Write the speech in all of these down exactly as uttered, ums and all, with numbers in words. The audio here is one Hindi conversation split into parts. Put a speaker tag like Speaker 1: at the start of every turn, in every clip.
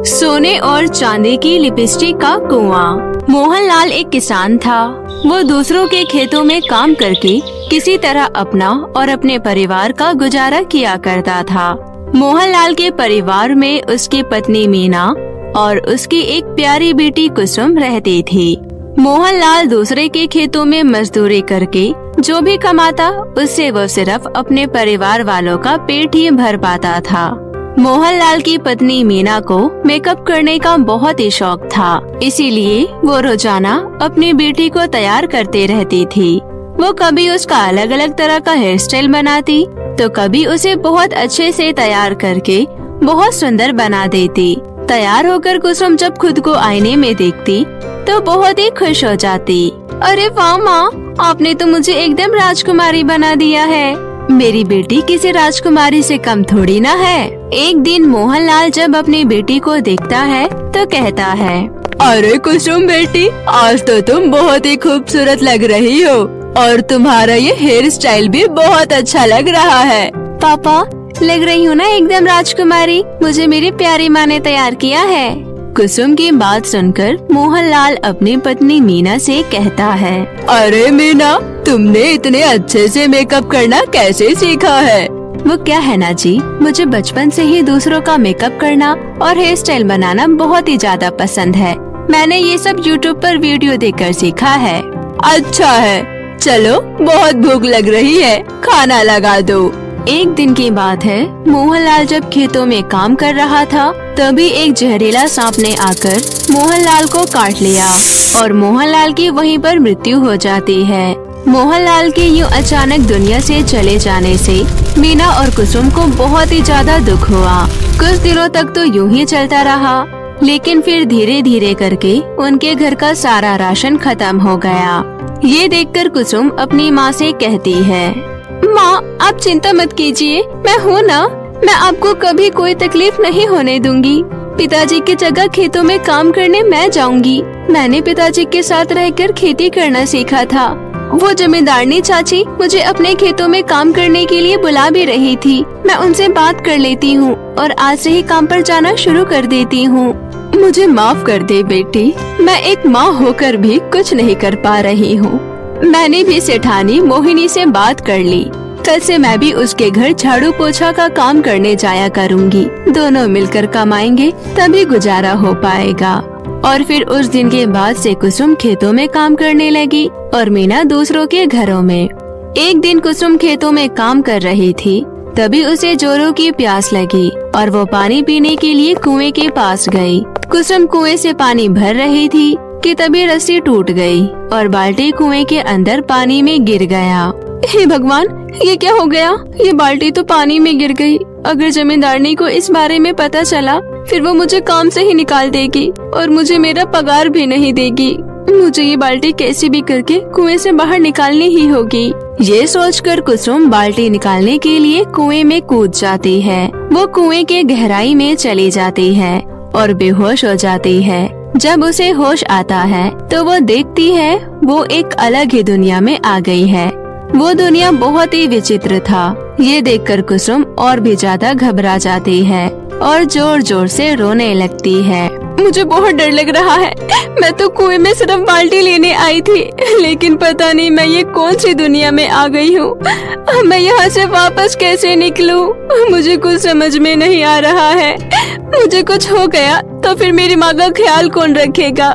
Speaker 1: सोने और चांदी की लिपस्टिक का कुआं। मोहनलाल एक किसान था। वो दूसरों के खेतों में काम करके किसी तरह अपना और अपने परिवार का गुजारा किया करता था। मोहनलाल के परिवार में उसकी पत्नी मीना और उसकी एक प्यारी बेटी कुसुम रहती थी। मोहनलाल दूसरे के खेतों में मजदूरी करके जो भी कमाता उससे वो सिर्फ अपने परिवार वालों का पेट ही भर पाता था। मोहनलाल की पत्नी मीना को मेकअप करने का बहुत ही शौक था, इसीलिए वो रोजाना अपनी बेटी को तैयार करते रहती थी। वो कभी उसका अलग अलग तरह का हेयर स्टाइल बनाती तो कभी उसे बहुत अच्छे से तैयार करके बहुत सुंदर बना देती। तैयार होकर कुसुम जब खुद को आईने में देखती तो बहुत ही खुश हो जाती। अरे वाह माँ, आपने तो मुझे एकदम राजकुमारी बना दिया है। मेरी बेटी किसी राजकुमारी से कम थोड़ी ना है। एक दिन मोहनलाल जब अपनी बेटी को देखता है तो कहता है, अरे कुसुम बेटी, आज तो तुम बहुत ही खूबसूरत लग रही हो और तुम्हारा ये हेयर स्टाइल भी बहुत अच्छा लग रहा है। पापा, लग रही हूँ ना एकदम राजकुमारी, मुझे मेरी प्यारी माँ ने तैयार किया है। कुसुम की बात सुनकर मोहनलाल अपनी पत्नी मीना से कहता है, अरे मीना, तुमने इतने अच्छे से मेकअप करना कैसे सीखा है? वो क्या है ना जी, मुझे बचपन से ही दूसरों का मेकअप करना और हेयर स्टाइल बनाना बहुत ही ज्यादा पसंद है। मैंने ये सब यूट्यूब पर वीडियो देखकर सीखा है। अच्छा है, चलो बहुत भूख लग रही है, खाना लगा दो। एक दिन की बात है, मोहनलाल जब खेतों में काम कर रहा था तभी एक जहरीला सांप ने आकर मोहनलाल को काट लिया और मोहनलाल की वहीं पर मृत्यु हो जाती है। मोहनलाल के यूं अचानक दुनिया से चले जाने से मीना और कुसुम को बहुत ही ज्यादा दुख हुआ। कुछ दिनों तक तो यूं ही चलता रहा, लेकिन फिर धीरे धीरे करके उनके घर का सारा राशन खत्म हो गया। ये देखकर कुसुम अपनी माँ से कहती है, माँ, आप चिंता मत कीजिए, मैं हूँ ना, मैं आपको कभी कोई तकलीफ नहीं होने दूंगी। पिताजी की जगह खेतों में काम करने मैं जाऊंगी। मैंने पिताजी के साथ रहकर खेती करना सीखा था। वो जमींदारनी चाची मुझे अपने खेतों में काम करने के लिए बुला भी रही थी। मैं उनसे बात कर लेती हूँ और आज से ही काम पर जाना शुरू कर देती हूँ। मुझे माफ कर दे बेटी, मैं एक माँ होकर भी कुछ नहीं कर पा रही हूँ। मैंने भी सेठानी मोहिनी से बात कर ली। कल से मैं भी उसके घर झाड़ू पोछा का काम करने जाया करूँगी। दोनों मिलकर कमाएंगे तभी गुजारा हो पाएगा। और फिर उस दिन के बाद से कुसुम खेतों में काम करने लगी और मीना दूसरों के घरों में। एक दिन कुसुम खेतों में काम कर रही थी, तभी उसे जोरों की प्यास लगी और वो पानी पीने के लिए कुएं के पास गई। कुसुम कुएं से पानी भर रही थी कि तभी रस्सी टूट गई और बाल्टी कुएं के अंदर पानी में गिर गया। हे भगवान, ये क्या हो गया? ये बाल्टी तो पानी में गिर गई। अगर जमींदारनी को इस बारे में पता चला फिर वो मुझे काम से ही निकाल देगी और मुझे मेरा पगार भी नहीं देगी। मुझे ये बाल्टी कैसे भी करके कुएं से बाहर निकालनी ही होगी। ये सोचकर कुसुम बाल्टी निकालने के लिए कुएं में कूद जाती है। वो कुएं के गहराई में चली जाती है और बेहोश हो जाती है। जब उसे होश आता है तो वो देखती है वो एक अलग ही दुनिया में आ गई है। वो दुनिया बहुत ही विचित्र था। ये देखकर कुसुम और भी ज्यादा घबरा जाती है और जोर जोर से रोने लगती है। मुझे बहुत डर लग रहा है। मैं तो कुएं में सिर्फ बाल्टी लेने आई थी, लेकिन पता नहीं मैं ये कौन सी दुनिया में आ गई हूँ। मैं यहाँ से वापस कैसे निकलूं? मुझे कुछ समझ में नहीं आ रहा है। मुझे कुछ हो गया तो फिर मेरी माँ का ख्याल कौन रखेगा?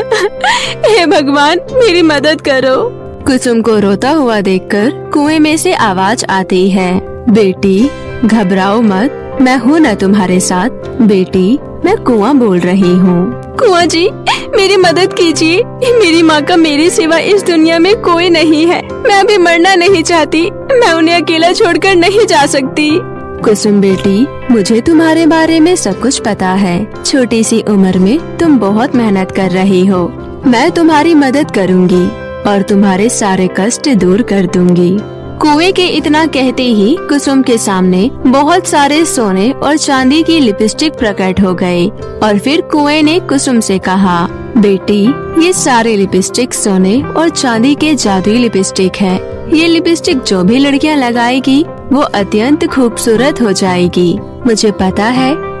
Speaker 1: हे भगवान, मेरी मदद करो। कुसुम को रोता हुआ देखकर कुएं में से आवाज आती है, बेटी घबराओ मत, मैं हूँ ना तुम्हारे साथ। बेटी, मैं कुआं बोल रही हूँ। कुआं जी, मेरी मदद कीजिए। मेरी माँ का मेरे सिवा इस दुनिया में कोई नहीं है। मैं अभी मरना नहीं चाहती। मैं उन्हें अकेला छोड़कर नहीं जा सकती। कुसुम बेटी, मुझे तुम्हारे बारे में सब कुछ पता है। छोटी सी उम्र में तुम बहुत मेहनत कर रही हो। मैं तुम्हारी मदद करूँगी और तुम्हारे सारे कष्ट दूर कर दूंगी। कुएं के इतना कहते ही कुसुम के सामने बहुत सारे सोने और चांदी की लिपस्टिक प्रकट हो गए और फिर कुएं ने कुसुम से कहा, बेटी, ये सारे लिपस्टिक सोने और चांदी के जादुई लिपस्टिक है। ये लिपस्टिक जो भी लड़कियां लगाएगी वो अत्यंत खूबसूरत हो जाएगी। मुझे पता है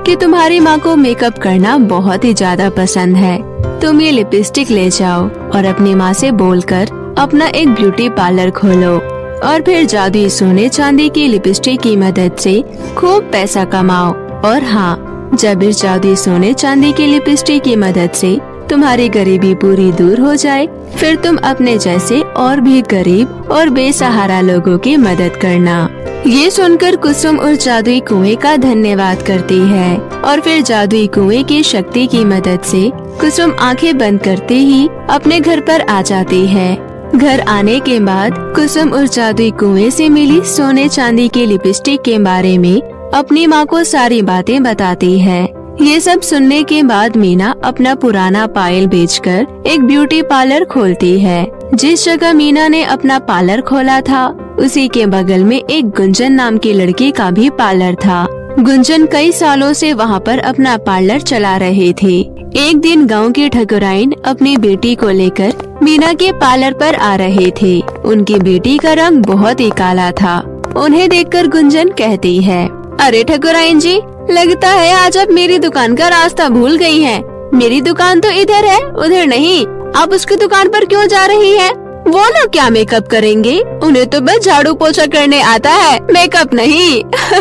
Speaker 1: कि तुम्हारी माँ को मेकअप करना बहुत ही ज्यादा पसंद है। तुम ये लिपस्टिक ले जाओ और अपनी माँ से बोलकर अपना एक ब्यूटी पार्लर खोलो और फिर जादुई सोने चांदी की लिपस्टिक की मदद से खूब पैसा कमाओ। और हाँ, जब इस जादुई सोने चांदी की लिपस्टिक की मदद से तुम्हारी गरीबी पूरी दूर हो जाए, फिर तुम अपने जैसे और भी गरीब और बेसहारा लोगों की मदद करना। ये सुनकर कुसुम उस जादुई कुएं का धन्यवाद करती है और फिर जादुई कुएं की शक्ति की मदद से कुसुम आंखें बंद करते ही अपने घर पर आ जाती है। घर आने के बाद कुसुम उस जादुई कुएं से मिली सोने चांदी की लिपस्टिक के बारे में अपनी माँ को सारी बातें बताती है। ये सब सुनने के बाद मीना अपना पुराना पायल बेचकर एक ब्यूटी पार्लर खोलती है। जिस जगह मीना ने अपना पार्लर खोला था, उसी के बगल में एक गुंजन नाम की लड़की का भी पार्लर था। गुंजन कई सालों से वहाँ पर अपना पार्लर चला रहे थे। एक दिन गांव की ठकुराइन अपनी बेटी को लेकर मीना के पार्लर पर आ रहे थे। उनकी बेटी का रंग बहुत ही काला था। उन्हें देखकर गुंजन कहती है, अरे ठकुराइन जी, लगता है आज आप मेरी दुकान का रास्ता भूल गई हैं। मेरी दुकान तो इधर है, उधर नहीं। आप उसकी दुकान पर क्यों जा रही हैं? वो लोग क्या मेकअप करेंगे? उन्हें तो बस झाड़ू पोछा करने आता है, मेकअप नहीं।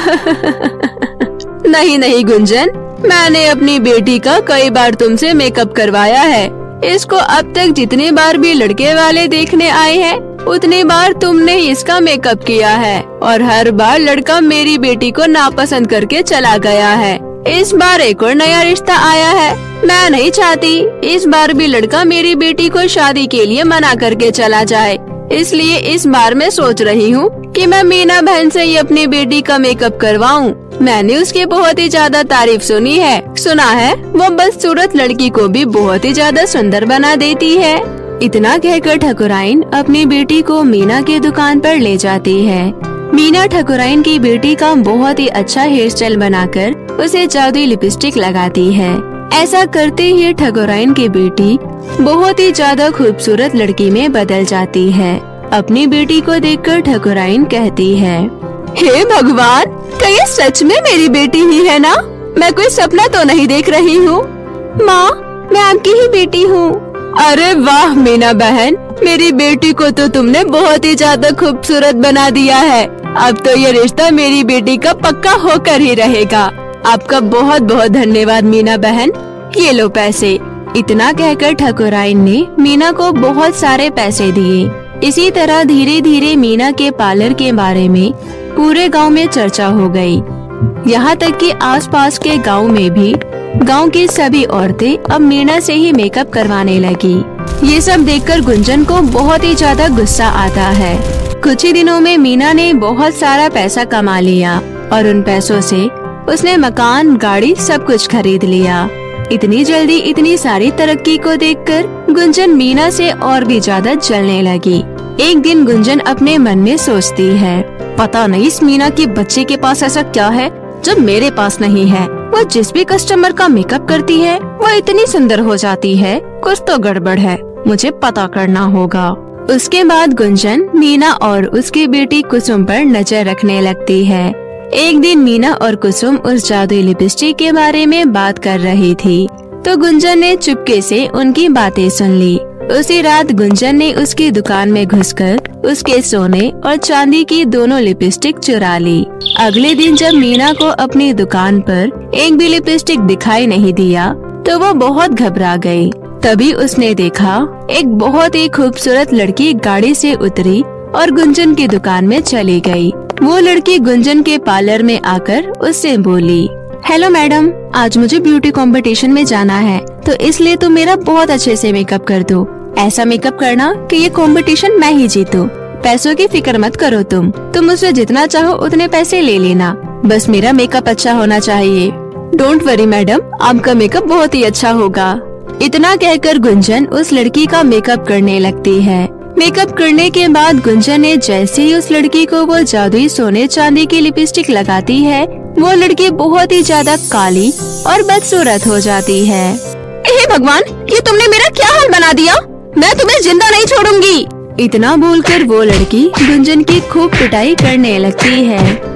Speaker 1: नहीं नहीं गुंजन, मैंने अपनी बेटी का कई बार तुमसे मेकअप करवाया है। इसको अब तक जितनी बार भी लड़के वाले देखने आए हैं, उतनी बार तुमने इसका मेकअप किया है और हर बार लड़का मेरी बेटी को नापसंद करके चला गया है। इस बार एक और नया रिश्ता आया है। मैं नहीं चाहती इस बार भी लड़का मेरी बेटी को शादी के लिए मना करके चला जाए। इसलिए इस बार मैं सोच रही हूँ कि मैं मीना बहन से ही अपनी बेटी का मेकअप करवाऊँ। मैंने उसकी बहुत ही ज्यादा तारीफ सुनी है। सुना है वो बदसूरत लड़की को भी बहुत ही ज्यादा सुंदर बना देती है। इतना कहकर ठकुराइन अपनी बेटी को मीना की दुकान पर ले जाती है। मीना ठकुराइन की बेटी का बहुत ही अच्छा हेयर स्टाइल बनाकर उसे जादुई लिपस्टिक लगाती है। ऐसा करते ही ठकुराइन की बेटी बहुत ही ज्यादा खूबसूरत लड़की में बदल जाती है। अपनी बेटी को देखकर ठकुराइन कहती है, हे भगवान, क्या ये सच में मेरी बेटी ही है ना? मैं कोई सपना तो नहीं देख रही हूँ। माँ, मैं आपकी ही बेटी हूँ। अरे वाह मीना बहन, मेरी बेटी को तो तुमने बहुत ही ज्यादा खूबसूरत बना दिया है। अब तो ये रिश्ता मेरी बेटी का पक्का होकर ही रहेगा। आपका बहुत बहुत धन्यवाद मीना बहन, ये लो पैसे। इतना कहकर ठकुराइन ने मीना को बहुत सारे पैसे दिए। इसी तरह धीरे धीरे मीना के पार्लर के बारे में पूरे गांव में चर्चा हो गई। यहाँ तक कि आसपास के गांव में भी गांव की सभी औरतें अब मीना से ही मेकअप करवाने लगी। ये सब देखकर गुंजन को बहुत ही ज्यादा गुस्सा आता है। कुछ ही दिनों में मीना ने बहुत सारा पैसा कमा लिया और उन पैसों से उसने मकान, गाड़ी सब कुछ खरीद लिया। इतनी जल्दी इतनी सारी तरक्की को देखकर गुंजन मीना से और भी ज्यादा जलने लगी। एक दिन गुंजन अपने मन में सोचती है, पता नहीं इस मीना की बच्चे के पास ऐसा क्या है जो मेरे पास नहीं है। वो जिस भी कस्टमर का मेकअप करती है वो इतनी सुंदर हो जाती है। कुछ तो गड़बड़ है, मुझे पता करना होगा। उसके बाद गुंजन मीना और उसकी बेटी कुसुम पर नजर रखने लगती है। एक दिन मीना और कुसुम उस जादुई लिपस्टिक के बारे में बात कर रही थी, तो गुंजन ने चुपके से उनकी बातें सुन ली। उसी रात गुंजन ने उसकी दुकान में घुसकर उसके सोने और चांदी की दोनों लिपस्टिक चुरा ली। अगले दिन जब मीना को अपनी दुकान पर एक भी लिपस्टिक दिखाई नहीं दिया, तो वो बहुत घबरा गई। तभी उसने देखा एक बहुत ही खूबसूरत लड़की गाड़ी से उतरी और गुंजन की दुकान में चली गई। वो लड़की गुंजन के पार्लर में आकर उससे बोली, हेलो मैडम, आज मुझे ब्यूटी कंपटीशन में जाना है, तो इसलिए तुम मेरा बहुत अच्छे से मेकअप कर दो। ऐसा मेकअप करना कि ये कंपटीशन मैं ही जीतूं। पैसों की फिक्र मत करो, तुम तुम मुझसे जितना चाहो उतने पैसे ले लेना, बस मेरा मेकअप अच्छा होना चाहिए। डोंट वरी मैडम, आपका मेकअप बहुत ही अच्छा होगा। इतना कहकर गुंजन उस लड़की का मेकअप करने लगती है। मेकअप करने के बाद गुंजन ने जैसे ही उस लड़की को वो जादुई सोने चांदी की लिपस्टिक लगाती है, वो लड़की बहुत ही ज्यादा काली और बदसूरत हो जाती है। हे भगवान, ये तुमने मेरा क्या हाल बना दिया? मैं तुम्हें जिंदा नहीं छोड़ूंगी। इतना बोलकर वो लड़की गुंजन की खूब पिटाई करने लगती है।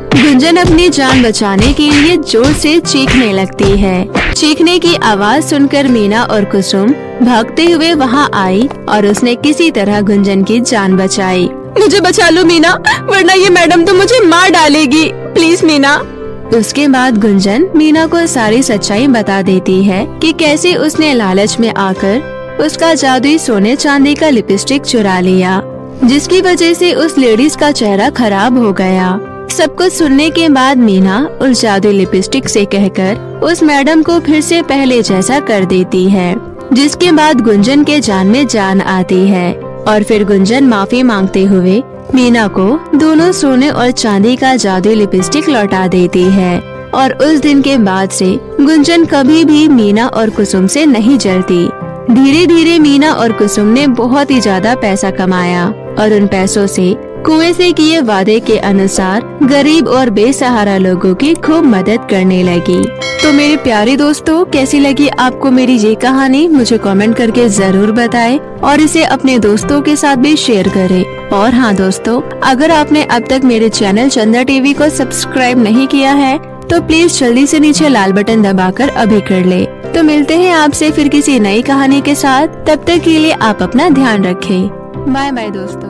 Speaker 1: गुंजन अपनी जान बचाने के लिए जोर से चीखने लगती है। चीखने की आवाज सुनकर मीना और कुसुम भागते हुए वहाँ आई और उसने किसी तरह गुंजन की जान बचाई। मुझे बचा लो मीना, वरना ये मैडम तो मुझे मार डालेगी, प्लीज मीना। उसके बाद गुंजन मीना को सारी सच्चाई बता देती है कि कैसे उसने लालच में आकर उसका जादुई सोने चांदी का लिपस्टिक चुरा लिया, जिसकी वजह से उस लेडीज का चेहरा खराब हो गया। सब कुछ सुनने के बाद मीना उस जादुई लिपस्टिक से कहकर उस मैडम को फिर से पहले जैसा कर देती है, जिसके बाद गुंजन के जान में जान आती है और फिर गुंजन माफी मांगते हुए मीना को दोनों सोने और चांदी का जादुई लिपस्टिक लौटा देती है। और उस दिन के बाद से गुंजन कभी भी मीना और कुसुम से नहीं जलती। धीरे धीरे मीना और कुसुम ने बहुत ही ज्यादा पैसा कमाया और उन पैसों से कुएं से किए वादे के अनुसार गरीब और बेसहारा लोगों की खूब मदद करने लगी। तो मेरे प्यारे दोस्तों, कैसी लगी आपको मेरी ये कहानी, मुझे कमेंट करके जरूर बताएं और इसे अपने दोस्तों के साथ भी शेयर करें। और हाँ दोस्तों, अगर आपने अब तक मेरे चैनल चंदा टीवी को सब्सक्राइब नहीं किया है तो प्लीज जल्दी से नीचे लाल बटन दबाकर अभी कर ले। तो मिलते हैं आपसे फिर किसी नई कहानी के साथ, तब तक के लिए आप अपना ध्यान रखें। बाय बाय दोस्तों।